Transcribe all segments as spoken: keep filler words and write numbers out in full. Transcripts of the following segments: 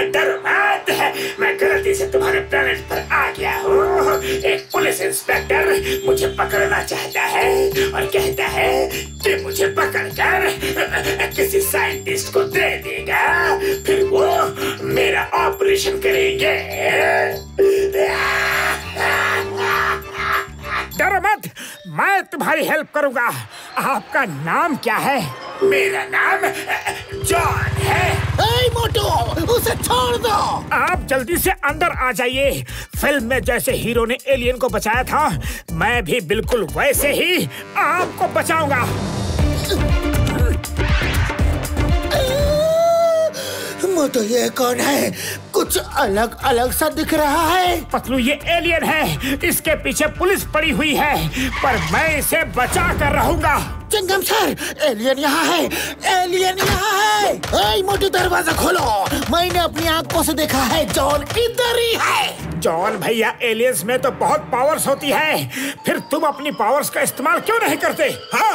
डरो मत, मैं गलती से तुम्हारे प्लेनेट पर आ गया हूँ। एक पुलिस इंस्पेक्टर मुझे पकड़ना चाहता है और कहता है कि मुझे पकड़कर किसी साइंटिस्ट को दे देगा, फिर वो मेरा ऑपरेशन करेंगे। डरो मत, मैं तुम्हारी हेल्प करूंगा। आपका नाम क्या है? मेरा नाम जॉन है। ए मोटू, उसे छोड़ दो। आप जल्दी से अंदर आ जाइए। फिल्म में जैसे हीरो ने एलियन को बचाया था, मैं भी बिल्कुल वैसे ही आपको बचाऊंगा। मोटू, ये कौन है? कुछ अलग अलग सा दिख रहा है। पतलू, ये एलियन है। इसके पीछे पुलिस पड़ी हुई है, पर मैं इसे बचा कर रहूंगा। चिंगम सर, एलियन यहाँ है, एलियन यहाँ है। ए मोटू, दरवाजा खोलो। मैंने अपनी आंखों से देखा है, जॉन इधर ही है। जॉन भैया, एलियंस में तो बहुत पावर्स होती है, फिर तुम अपनी पावर्स का इस्तेमाल क्यों नहीं करते? हाँ?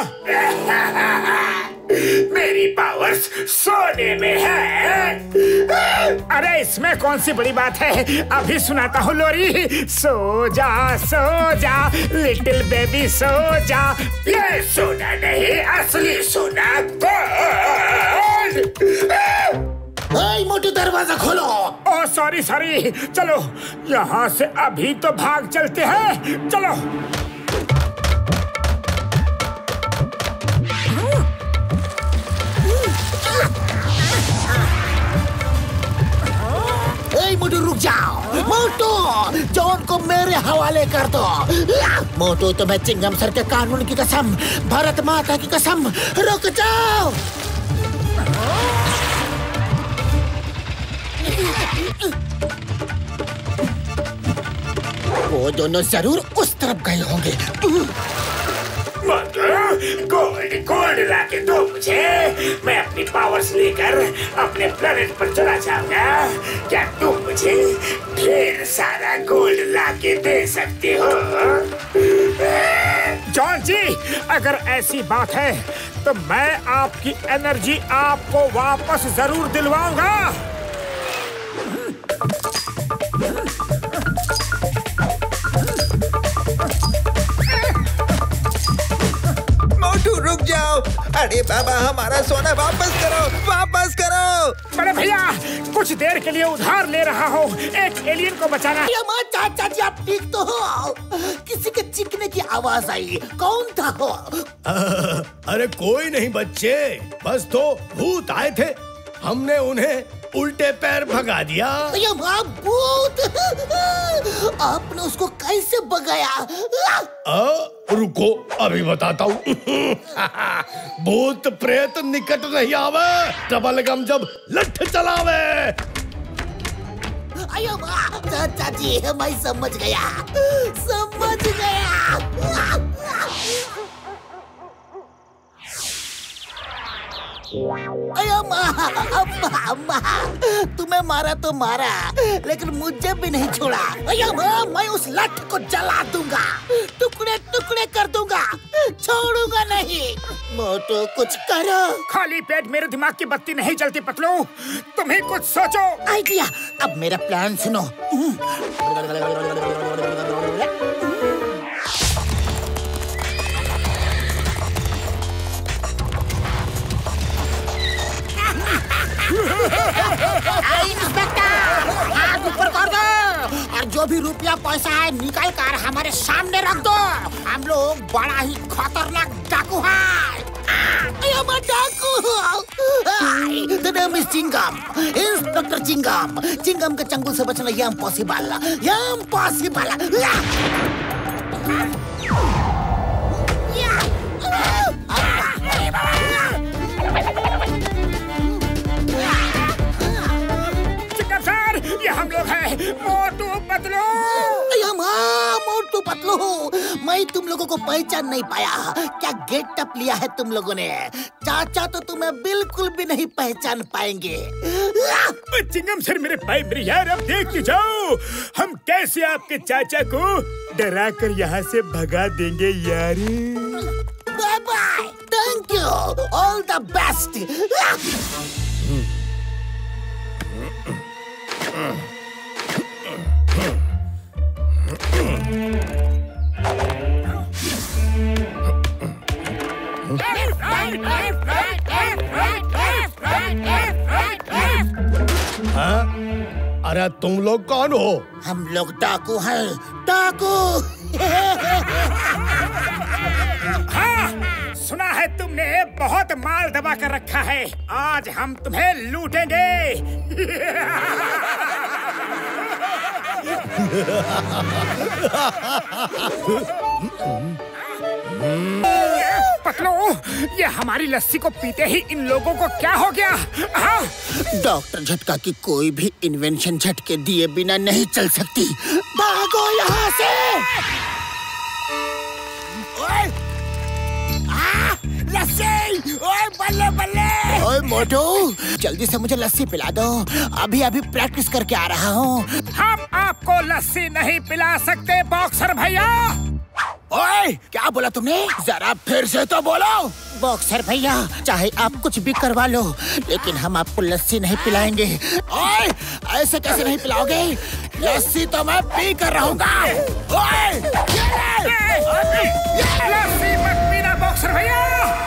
मेरी पावर्स सोने में है। अरे इसमें कौन सी बड़ी बात है, अभी सुनाता हूँ लोरी। सो जा सो जा लिटिल बेबी सो जा। ये सोना नहीं, असली सोना गोल्ड। ए मोटू, दरवाजा खोलो। ओ सॉरी सॉरी, चलो यहाँ से अभी तो भाग चलते हैं। चलो। ए मोटू, रुक जाओ। मोटू, जॉन को मेरे हवाले कर दो। मोटू, तुम्हें चिंगम सर के कानून की कसम, भारत माता की कसम, रुक जाओ। वो दोनों जरूर उस तरफ गए होंगे। गोल्ड गोल्ड लाके दो मुझे, मैं अपनी पावर्स लेकर अपने प्लेनेट पर चला जाऊंगा। क्या तुम मुझे ढेर सारा गोल्ड लाके दे सकते हो? जॉन जी, अगर ऐसी बात है तो मैं आपकी एनर्जी आपको वापस जरूर दिलवाऊंगा। मोटू, रुक जाओ। अरे बाबा, हमारा सोना वापस करो, वापस करो। बड़े भैया, कुछ देर के लिए उधार ले रहा हूँ, एक एलियन को बचाना। चाचा जी, आप ठीक तो हो? किसी के चीखने की आवाज आई, कौन था वो? अरे कोई नहीं बच्चे, बस तो भूत आए थे, हमने उन्हें उल्टे पैर भगा दिया। ये भूत! आपने उसको कैसे भगाया? आ, रुको अभी बताता हूँ। भूत प्रेत निकट नहीं आवे, डबल गम जब लठ चलावे। अयो चाचा जी, मैं समझ गया, समझ गया। अयो माँ, अम्मा, अम्मा, तुम्हें मारा तो मारा, लेकिन मुझे भी नहीं छोड़ा। अयो माँ, मैं उस लठ को जला दूंगा, टुकड़े टुकड़े कर दूंगा, छोड़ूंगा नहीं। मोटू, कुछ करो। खाली पेट मेरे दिमाग की बत्ती नहीं जलती पतलू, तुम्हें कुछ सोचो। आइडिया। अब मेरा प्लान सुनो। इंस्पेक्टर, हाथ ऊपर कर दो और जो भी रुपया पैसा है निकाल कर हमारे सामने रख दो। हम लोग बड़ा ही खतरनाक डाकू हैं। डाकू। The name is Chingam, inspector Chingam. Chingam के चंगुल से बचना ये इम्पॉसिबल, ये इम्पॉसिबल। ये हम लोग हैं, मोटू पतलू। मोटू पतलू, मैं तुम लोगों को पहचान नहीं पाया। क्या गेटअप लिया है तुम लोगों ने? चाचा तो तुम्हें बिल्कुल भी नहीं पहचान पाएंगे। चिंगम सर, मेरे भाई मेरे यार, अब देख के जाओ हम कैसे आपके चाचा को डरा कर यहाँ से भगा देंगे यार। Bye bye, thank you, all the best. हाँ? अरे तुम लोग कौन हो? हम लोग डाकू हैं, डाकू। हाँ, सुना है तुमने बहुत माल दबा कर रखा है। आज हम तुम्हें लूटेंगे। पतलू, ये हमारी लस्सी को पीते ही इन लोगों को क्या हो गया? हाँ? डॉक्टर झटका की कोई भी इन्वेंशन झटके दिए बिना नहीं चल सकती। भागो यहाँ से। ओए! आ! लस्सी! ओए बल्ले बल्ले! ओए मोटू, जल्दी से मुझे लस्सी पिला दो। अभी अभी प्रैक्टिस करके आ रहा हूँ। हम आपको लस्सी नहीं पिला सकते बॉक्सर भैया। ओए, क्या बोला तुमने? जरा फिर से तो बोलो। बॉक्सर भैया, चाहे आप कुछ भी करवा लो, लेकिन हम आपको लस्सी नहीं पिलाएंगे। ओए, ऐसे कैसे नहीं पिलाओगे? लस्सी तो मैं पी कर रहूंगा। ओए, लस्सी मत पीना बॉक्सर भैया।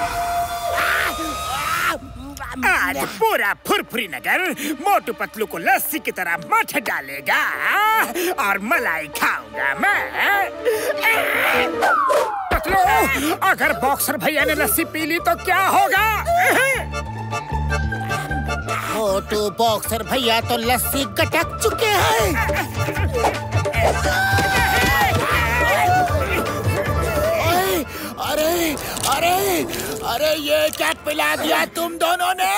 आज पूरा फुरफुरी नगर मोटू पतलू को लस्सी की तरह मठ डालेगा और मलाई खाऊंगा मैं। पतलू, अगर बॉक्सर भैया ने लस्सी पी ली तो क्या होगा? मोटू बॉक्सर भैया तो लस्सी गटक चुके हैं। अरे अरे अरे ये क्या पिला दिया तुम दोनों ने?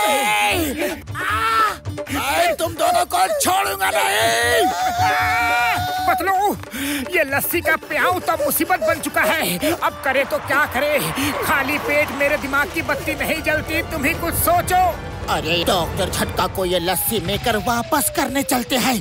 मैं तुम दोनों को छोड़ूंगा नहीं। पतलू, ये लस्सी का प्याऊ तो मुसीबत बन चुका है। अब करे तो क्या करे? खाली पेट मेरे दिमाग की बत्ती नहीं जलती। तुम ही कुछ सोचो। अरे डॉक्टर झटका को ये लस्सी मेकर वापस करने चलते हैं।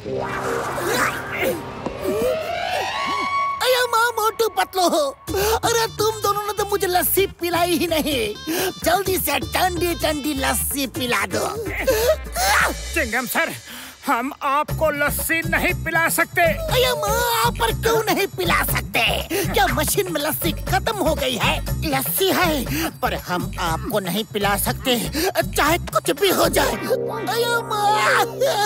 मोटू पतलू, अरे तुम दोनों ने तो मुझे लस्सी पिलाई ही नहीं। जल्दी से ठंडी ठंडी लस्सी पिला दो। चिंगम सर, हम आपको लस्सी नहीं पिला सकते। अरे माँ, आप पर क्यों नहीं पिला सकते? क्या मशीन में लस्सी खत्म हो गई है? लस्सी है, पर हम आपको नहीं पिला सकते, चाहे कुछ भी हो जाए। अरे माँ,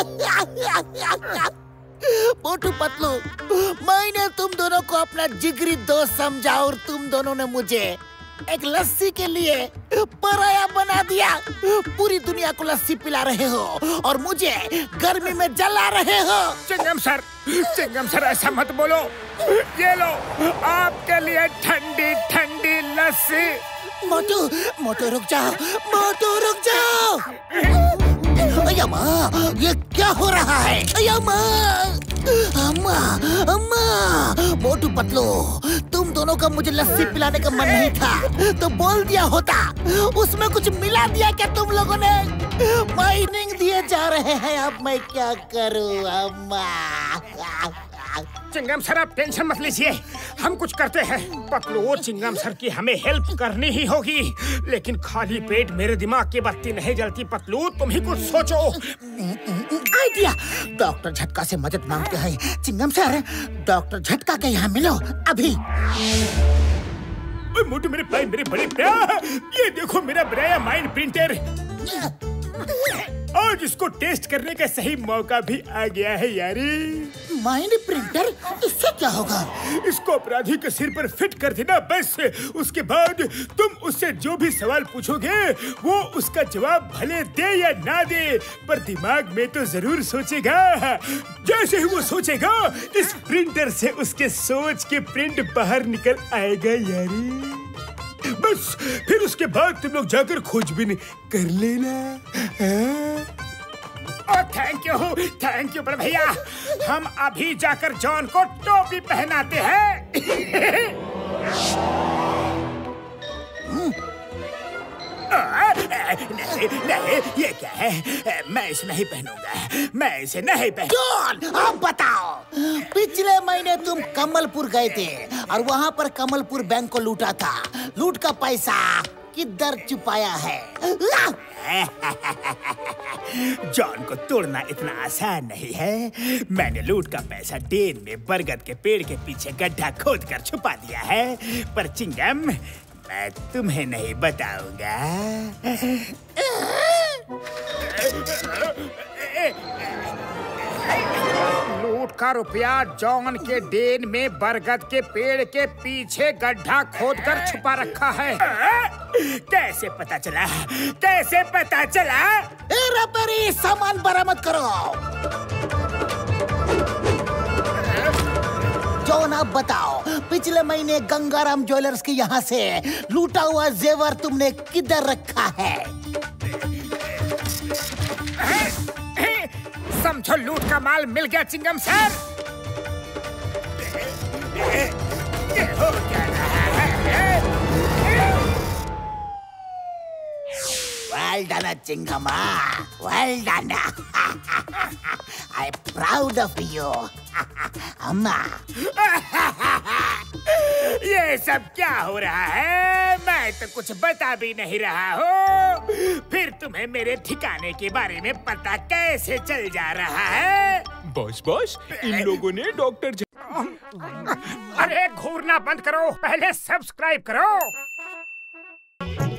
मोटू पतलू, मैंने तुम दोनों को अपना जिगरी दोस्त समझा और तुम दोनों ने मुझे एक लस्सी के लिए पराया बना दिया। पूरी दुनिया को लस्सी पिला रहे हो और मुझे गर्मी में जला रहे हो। चिंगम सर, चिंगम सर ऐसा मत बोलो। ये लो आपके लिए ठंडी ठंडी लस्सी। मोटू, मोटू रुक जाओ, मोटू रुक जाओ। अय्या माँ, ये क्या हो रहा है? अय्या माँ, अम्मा, अम्मा। मोटू पतलू, तुम दोनों का मुझे लस्सी पिलाने का मन नहीं था तो बोल दिया होता। उसमें कुछ मिला दिया क्या तुम लोगों ने? माइनिंग दिए जा रहे हैं, अब मैं क्या करूँ अम्मा? चिंगम सर, आप टेंशन मत लीजिए, हम कुछ करते हैं। पतलू, चिंगम सर की हमें हेल्प करनी ही होगी, लेकिन खाली पेट मेरे दिमाग की बत्ती नहीं जलती। पतलू, तुम ही कुछ सोचो। आइडिया। डॉक्टर झटका से मदद मांगते हैं। चिंगम सर, डॉक्टर झटका के यहाँ मिलो अभी। मोटू मेरे भाई, मेरे बड़े प्यार, ये देखो मेरा बनाया माइंड प्रिंटर। आज इसको टेस्ट करने का सही मौका भी आ गया है यारी। माइंड प्रिंटर, इससे क्या होगा? इसको अपराधी के सिर पर फिट कर देना बस। उसके बाद तुम उससे जो भी सवाल पूछोगे वो उसका जवाब भले दे या ना दे, पर दिमाग में तो जरूर सोचेगा। जैसे ही वो सोचेगा, इस प्रिंटर से उसके सोच के प्रिंट बाहर निकल आएगा यारी। बस फिर उसके बाद तुम लोग जाकर खोजबीन कर लेना। ओ थैंक यू, थैंक यू बड़े भैया। हम अभी जाकर जॉन को टोपी पहनाते हैं। नहीं, नहीं, ये क्या है? मैं इसे नहीं पहनूंगा, मैं इसे नहीं पहनूंगा। जॉन, अब बताओ, पिछले महीने तुम कमलपुर गए थे और वहाँ पर कमलपुर बैंक को लूटा था। लूट का पैसा किधर छुपाया है? जॉन को तोड़ना इतना आसान नहीं है। मैंने लूट का पैसा डेन में बरगद के पेड़ के पीछे गड्ढा खोद कर छुपा दिया है, पर चिंगम मैं तुम्हें नहीं बताऊंगा। का रुपया जॉन के डेन में बरगद के पेड़ के पीछे गड्ढा खोदकर छुपा रखा है। कैसे पता चला? कैसे पता चला? हेरा फेरी, सामान बरामद करो। जॉन, अब बताओ, पिछले महीने गंगाराम ज्वेलर्स के यहाँ से लूटा हुआ जेवर तुमने किधर रखा है? समझो लूट का माल मिल गया चिंगम सर। ये हो क्या रहा है? Well done, चिंगमा। Well done. I'm proud of you. अम्मा। ये सब क्या हो रहा है? मैं तो कुछ बता भी नहीं रहा हूँ। फिर तुम्हें मेरे ठिकाने के बारे में पता कैसे चल जा रहा है? बॉस बॉस, इन लोगों ने डॉक्टर ज... अरे घूरना बंद करो, पहले सब्सक्राइब करो।